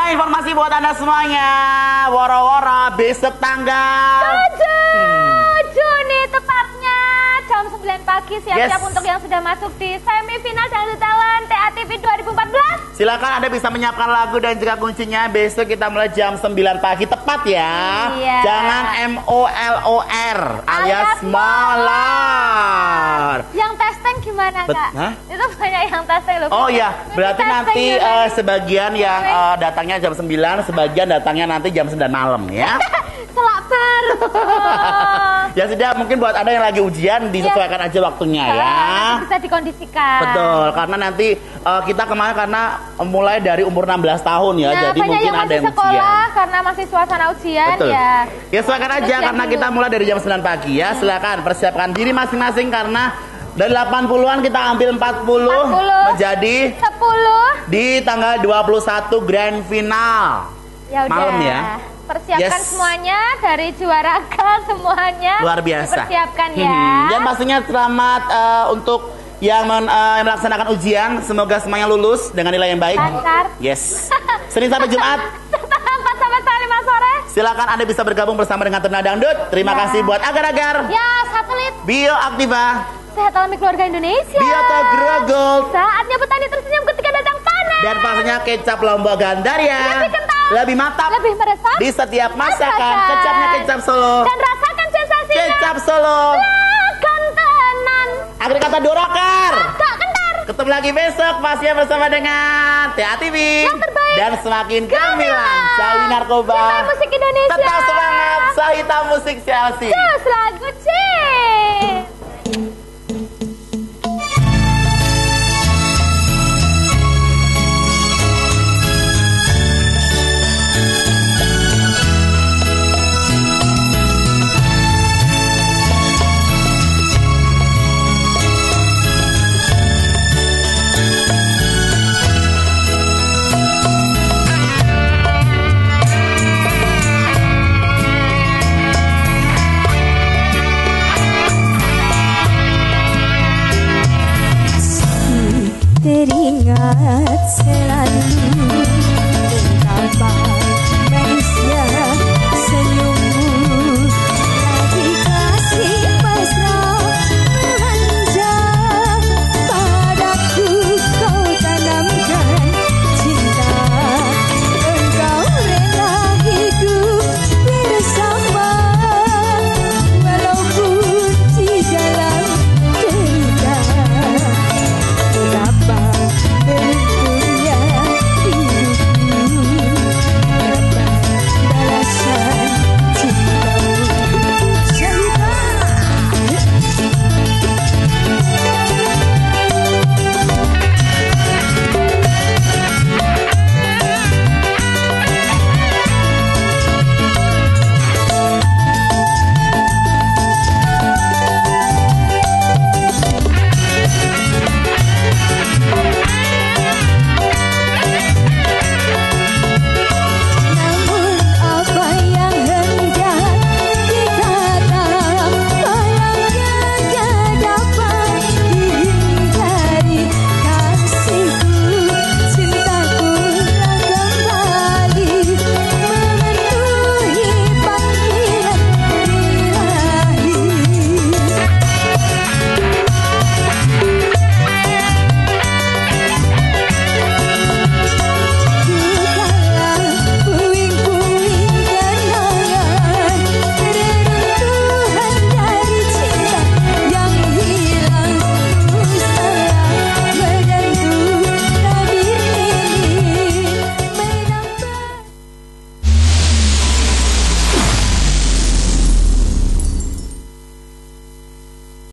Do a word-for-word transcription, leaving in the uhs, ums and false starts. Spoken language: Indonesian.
Ada informasi buat Anda semuanya. Woro-woro besok tanggal tujuh Juni tepatnya jam sembilan pagi. Siap-siap Yes. untuk yang sudah masuk di semifinal Dangdut Talent T A T V dua ribu empat belas. Silakan Anda bisa menyiapkan lagu dan juga kuncinya. Besok kita mulai jam sembilan pagi tepat ya. Iya. Jangan M O L O R alias molar. Yang testing gimana Bet- Kak? Hah? Itu banyak yang testing loh. Oh ya, Mungkin berarti testing nanti juga. eh, sebagian yang eh, datangnya jam sembilan, sebagian datangnya nanti jam sembilan malam ya. Selapar. Oh. Ya sudah, mungkin buat Anda yang lagi ujian disesuaikan aja waktunya ya. Nanti bisa dikondisikan. Betul, karena nanti uh, kita kemarin karena mulai dari umur enam belas tahun ya, Nah, jadi banyak mungkin yang ada masih yang sekolah ujian. karena masih suasana ujian. Betul. Ya. Ya silakan aja Terus karena yang kita dulu. mulai dari jam sembilan pagi ya. Silakan persiapkan diri masing-masing karena dari delapan puluhan kita ambil empat puluh, empat puluh menjadi sepuluh di tanggal dua puluh satu grand final. ya udah. Malam ya. Persiapkan Yes. semuanya dari juara K semuanya. Luar biasa. Persiapkan ya. Hmm, Dan pastinya selamat uh, untuk yang men- uh, yang melaksanakan ujian. Semoga semuanya lulus dengan nilai yang baik. Lancar. Yes. Senin sampai Jumat. Setelah empat sampai setengah lima sore. Silakan Anda bisa bergabung bersama dengan Tuna Dangdut. Terima Ya. kasih buat agar-agar, Ya, satelit. Bioaktiva, Sehat alami keluarga Indonesia. Bioto Grogol, Saatnya petani tersenyum ketika datang panen. dan pastinya kecap Lombok Gandaria. Lebih kental, lebih mantap, lebih meresap di setiap masakan. masakan. Kecapnya kecap Solo. Dan rasakan sensasinya. Kecap Solo. Lakan tenan. Akhir kata Dorakar. Tak kentar. Ketemu lagi besok pastinya bersama dengan T A T V Yang terbaik. dan semakin gemilang. Jauhi narkoba. Cintai musik Indonesia. Tetap semangat. Sahita Musik Chelsea. Cus lagu Cing. Teringat selalu tentang